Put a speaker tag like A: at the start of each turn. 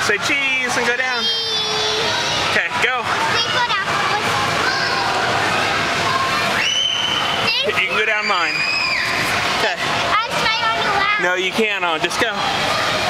A: Say cheese and go down. Okay, go. You can go down mine. Okay.
B: I'm trying on your lap.
A: No, you can't. Just go.